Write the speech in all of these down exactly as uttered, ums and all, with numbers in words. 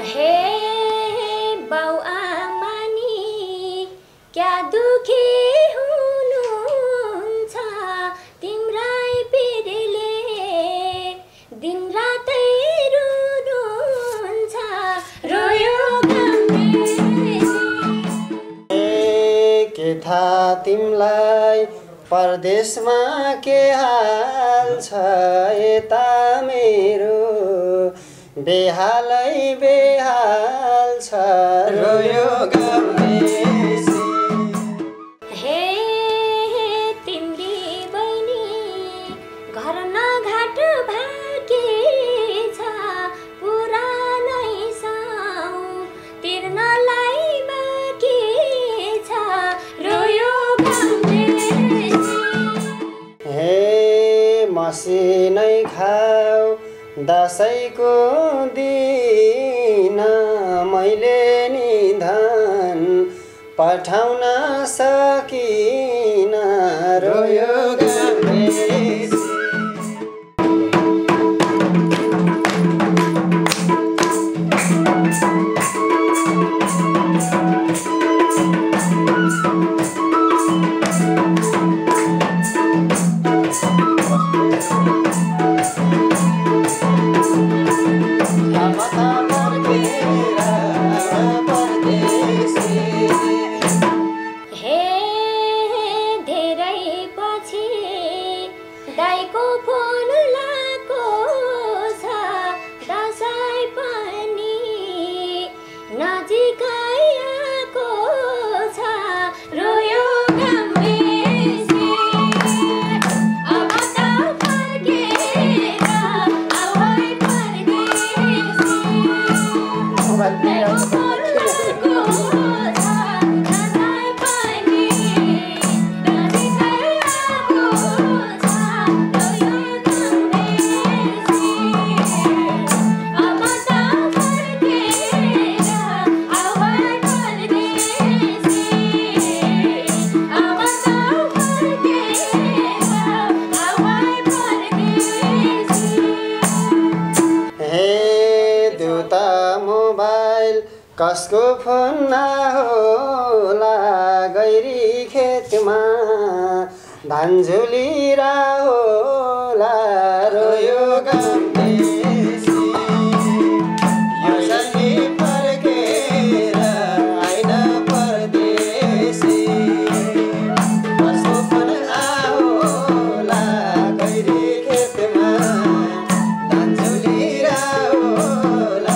हे बाउ आमा नि क्या दुखी हुनुहुन्छ तिम्रै पिरले दिन रातै रुनुहुन्छ रोयो के थाहा तिमलाई परदेशमा के हाल छ यता मेरो बेहालै बेहाल छ रोयो गम्मेसी। हे तिम्री बहिनी घर नघाट भाकी छ पुरानै साउ तिर्नलाई बाँकी छ रोयो गम्मेसी। हे मसिनै खाऊ दसैँको दिन मैले निधन पठाउन सकिन रोयो गम्मेसी। दाइको फोन लाको छ दसैँ पनि नजिकै आएको छ रोयो गम्मेसी। अब त फर्केर आऊ है परदेशी दाइको फोन लाको छ दसैँ पनि नजिकै आएको कसको फोन होला गैरी खेतमा धान झुलिरा होला रोयो गम्मेसी। यो सनी फर्केर आइन परदेशी कसको फोन होला गैरी खेतमा धान झुलिरा होला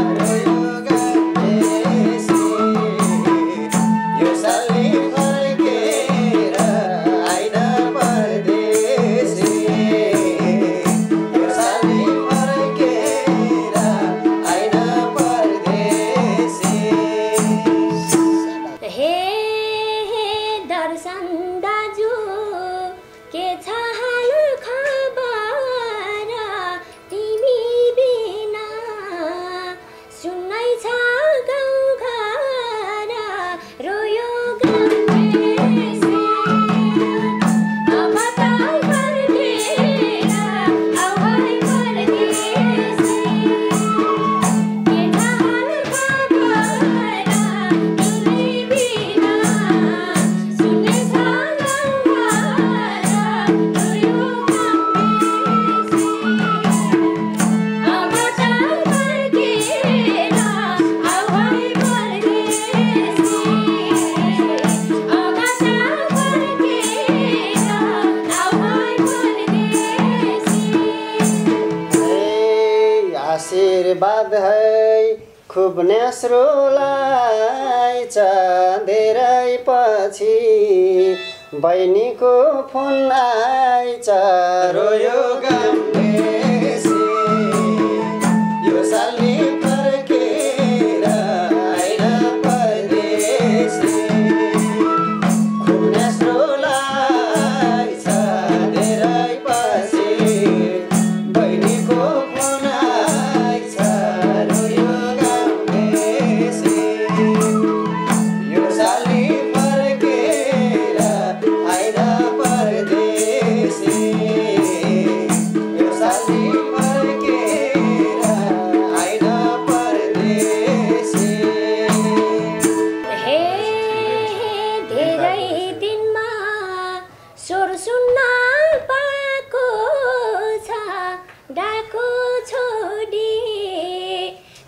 आशीर्वाद है खूब नेस्रोलाई धेरै पछि बहिनीको फोन आइछ रोयो गम्मेसी। यो साली फर्केर आइन परदेशी खूब नेस्रोलाई धेरै पछि बहिनीको फोन आइछ रोयो गम्मेसी। यो साली फर्केर आइन परदेशी यो साली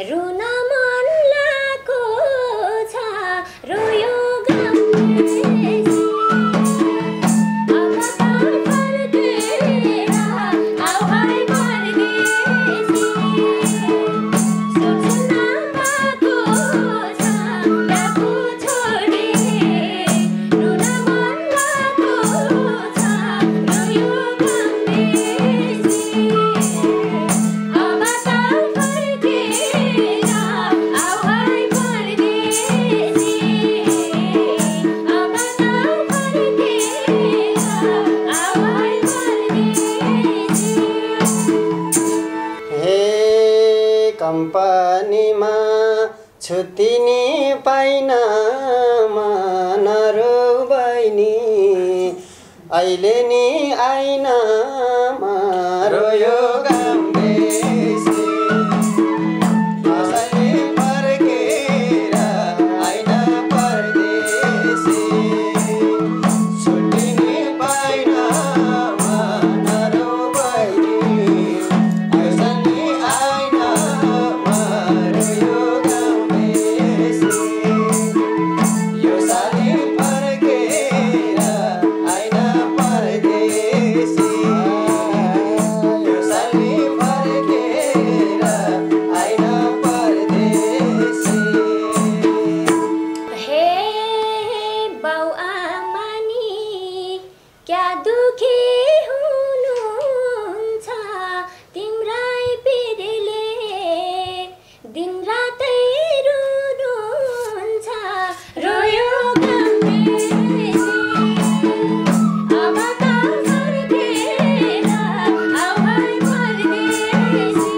रुन मन लागेको छ रोयो गम्मेसी अब त फर्केर आऊ है परदेशी सोच्न पाएको छ डाकु छोडी रुन मन लागेको छ रोयो गम्मेसी अब त फर्केर आऊ है परदेशी अब त फर्केर आऊ है परदेशी हे कम्पनीमा छुट्टी नि पाइन मनरो बहिनी अहिले नि आइन रोयो गम्मेसी कसैले फर्केर आइन परदेशी छुट्टी नि पाइन मनरो बहिनी अहिले आइन रोयो गम्मेसी यो साली फर्केर आइन परदेशी यो साली फर्केर आइन परदेशी हे बाउ आमानी क्या दुखी हुनुहुन्छ तिम्रै पिरले दिनरातै रुनुहुन्छ रोयो गम्मेसी अब त फर्केर आऊ है परदेशी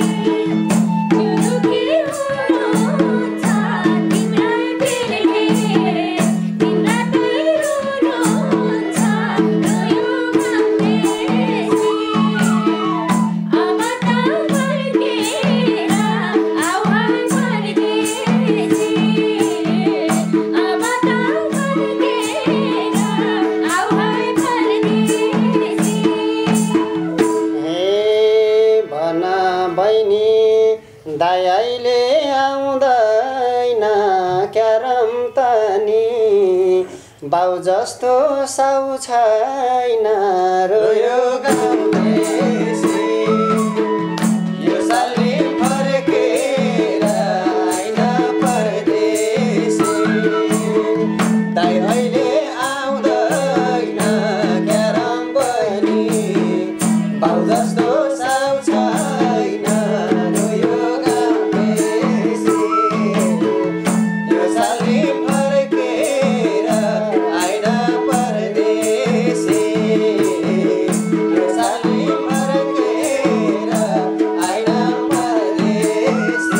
दुखी हुनुहुन्छ तिम्रै पिरले दिनरातै रुनुहुन्छ रोयो गम्मेसी अब त फर्केर आऊ है परदेशी अब त फर्केर आऊ है परदेशी हे भन बहिनी दाइ अहिले आउँदैन क्यारम तनी बाउ जस्तो साउ छैन रोयो गम्मेसी यो साली फर्केर आइन परदेशी दाइ अहिले आउँदैन क्यारम बहिनी बाउ जस्तो साउ छैन रोयो गम्मेसी यो साली फर्केर आइन परदेशी यो साली फर्केर आइन परदेशी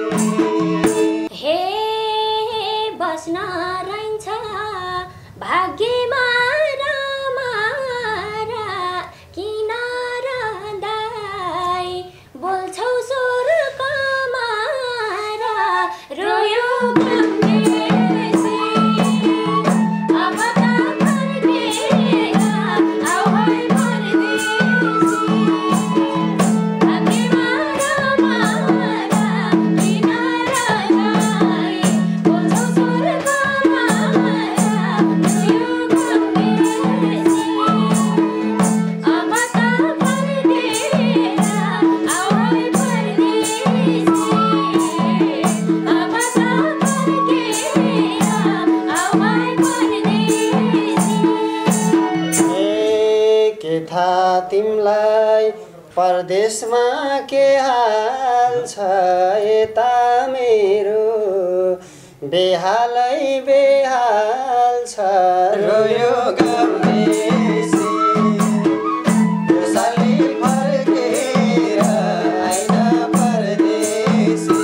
हे बस्न रहन्छ भाग्यमा रमारा किन रहँदै बोल्छौ स्वर कमारा रोयो गम्मेसी अब त फर्केर आऊ है परदेशी भाग्यमा रमारा किन रहँदै बोल्छौ स्वर कमारा रोयो गम्मेसी अब त फर्केर आऊ है परदेशी अब त फर्केर आऊ है परदेशी ए के थाहा तिमलाई परदेशमा के हाल छ यता मेरो बेहालै बेहाल छ रोयो गम्मेसी यो साली फर्केर आइन परदेशी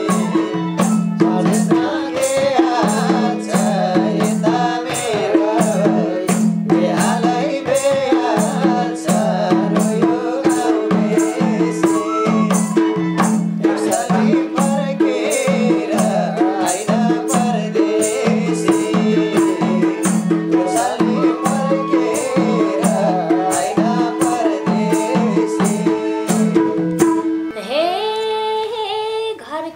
परदेशमा के हाल छ यता मेरो बेहालै बेहाल छ रोयो गम्मेसी यो साली फर्केर आइन परदेशी यो साली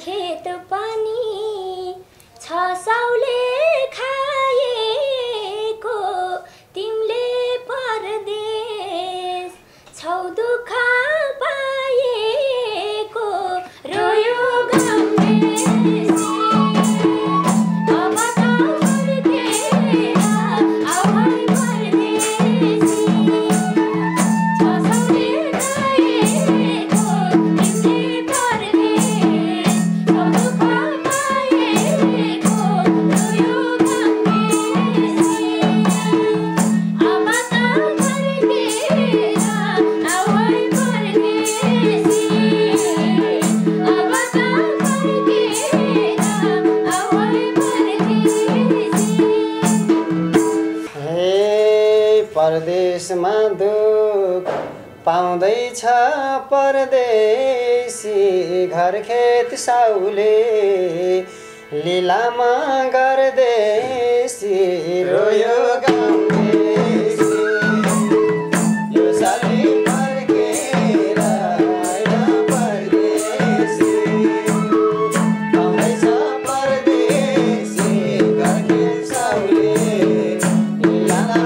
खेत पनि छ साउले खाएको तिमीले परदेश छौ दुःख पाएको रोयो परदेशमा दुख पाउँदैछ परदेशी घर खेत साउले लीलामा गर्देशी रोयो गाउँदेशी यो साली फर्केर आइन परदेशी पाउँदैछ परदेशी घर खेत साउले लीलामा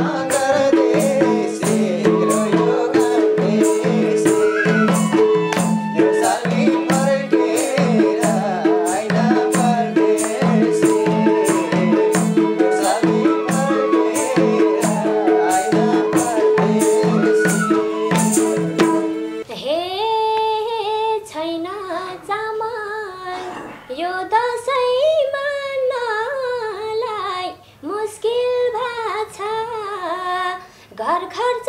घर खर्च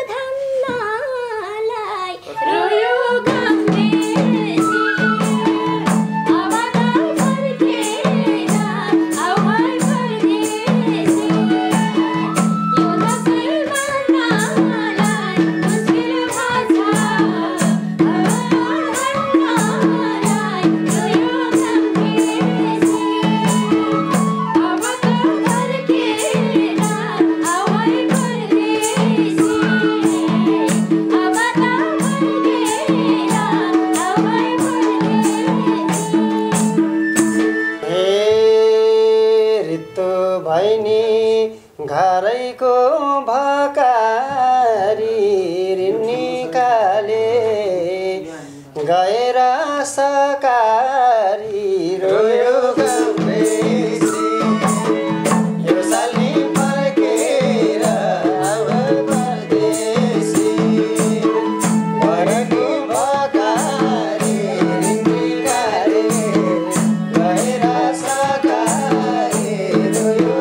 धन्नालाई रोयो गाउँदेशी अब त फर्केर आऊ है परदेशी यो दसैँ मान्नलाई मुस्किल भएछ धन्नालाई रोयो गाउँदेशी अब त फर्केर आऊ है घरैको भकारी ऋण निकाले गएर सकारी रोयो गाउँदेशी यो साली फर्केर आऊ परदेशी घरको भकारी ऋण निकाले गएर सकारी रोयो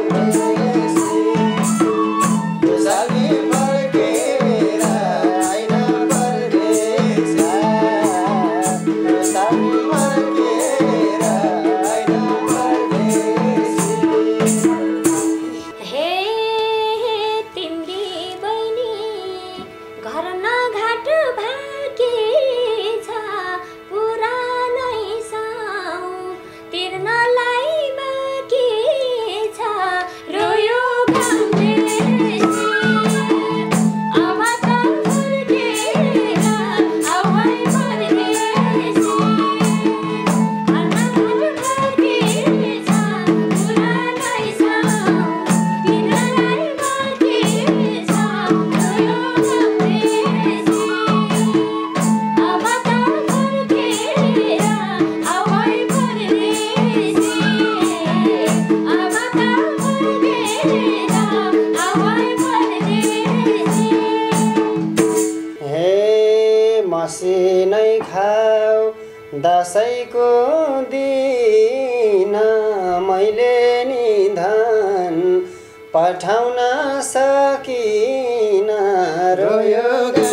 मसिनै खाऊ दसैँको दिन मैले निधन पठाउन सकिन रोयो।